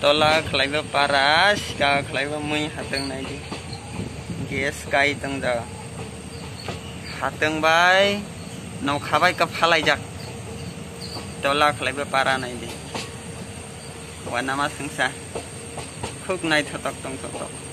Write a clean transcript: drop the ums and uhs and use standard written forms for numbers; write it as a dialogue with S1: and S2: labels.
S1: tola khlaiba paras ka khlaiba mui hatang nai di gas kai tang da hatang bai nau khabai ka phalai jak tola khlaiba para nai di wana ma sungsa khuk nai thotok tong thotok